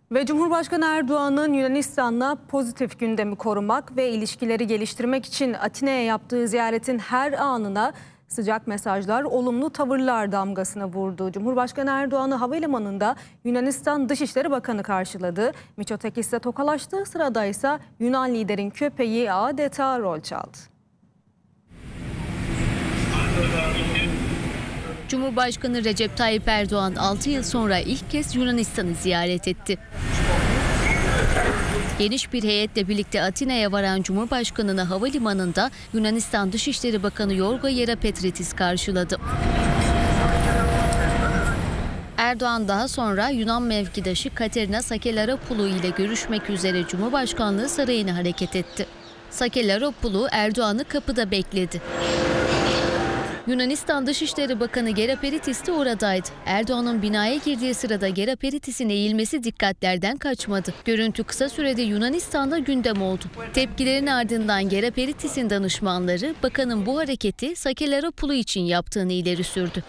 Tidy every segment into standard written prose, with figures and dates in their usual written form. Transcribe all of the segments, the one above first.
Ve Cumhurbaşkanı Erdoğan'ın Yunanistan'la pozitif gündemi korumak ve ilişkileri geliştirmek için Atina'ya yaptığı ziyaretin her anına sıcak mesajlar, olumlu tavırlar damgasını vurdu. Cumhurbaşkanı Erdoğan'ı havalimanında Yunanistan Dışişleri Bakanı karşıladı. Mitsotakis'le tokalaştığı sırada ise Yunan liderin köpeği adeta rol çaldı. Cumhurbaşkanı Recep Tayyip Erdoğan 6 yıl sonra ilk kez Yunanistan'ı ziyaret etti. Geniş bir heyetle birlikte Atina'ya varan Cumhurbaşkanı'nı havalimanında Yunanistan Dışişleri Bakanı Yorgo Yerapetritis karşıladı. Erdoğan daha sonra Yunan mevkidaşı Katerina Sakellarapoulou ile görüşmek üzere Cumhurbaşkanlığı sarayına hareket etti. Sakellarapoulou Erdoğan'ı kapıda bekledi. Yunanistan Dışişleri Bakanı Geraperitis de oradaydı. Erdoğan'ın binaya girdiği sırada Geraperitis'in eğilmesi dikkatlerden kaçmadı. Görüntü kısa sürede Yunanistan'da gündem oldu. Tepkilerin ardından Geraperitis'in danışmanları bakanın bu hareketi Sakellarapoulou için yaptığını ileri sürdü.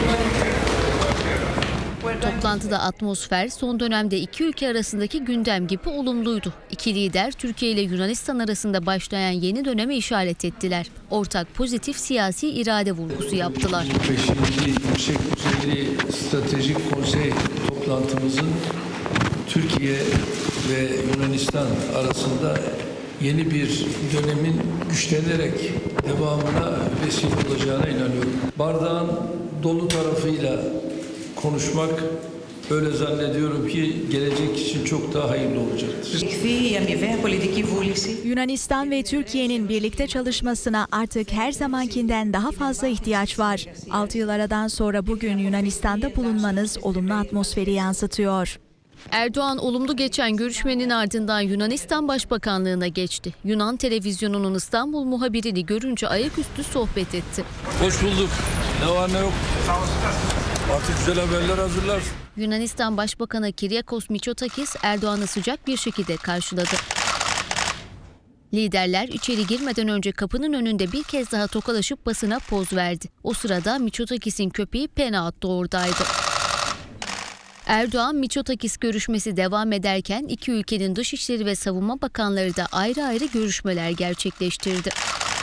Toplantıda atmosfer son dönemde iki ülke arasındaki gündem gibi olumluydu. İki lider Türkiye ile Yunanistan arasında başlayan yeni döneme işaret ettiler. Ortak pozitif siyasi irade vurgusu yaptılar. 5. Yüksek Düzeyli Stratejik Konsey toplantımızın Türkiye ve Yunanistan arasında yeni bir dönemin güçlenerek devamına vesile olacağına inanıyorum. Bardağın dolu tarafıyla konuşmak, öyle zannediyorum ki gelecek için çok daha hayırlı olacaktır. Yunanistan ve Türkiye'nin birlikte çalışmasına artık her zamankinden daha fazla ihtiyaç var. 6 yıl aradan sonra bugün Yunanistan'da bulunmanız olumlu atmosferi yansıtıyor. Erdoğan olumlu geçen görüşmenin ardından Yunanistan Başbakanlığı'na geçti. Yunan televizyonunun İstanbul muhabirini görünce ayaküstü sohbet etti. Hoş bulduk. Ne var ne yok. Artık güzel haberler hazırlar. Yunanistan Başbakanı Kyriakos Mitsotakis Erdoğan'ı sıcak bir şekilde karşıladı. Liderler içeri girmeden önce kapının önünde bir kez daha tokalaşıp basına poz verdi. O sırada Mitsotakis'in köpeği Penaat da oradaydı. Erdoğan Mitsotakis görüşmesi devam ederken iki ülkenin dışişleri ve savunma bakanları da ayrı ayrı görüşmeler gerçekleştirdi.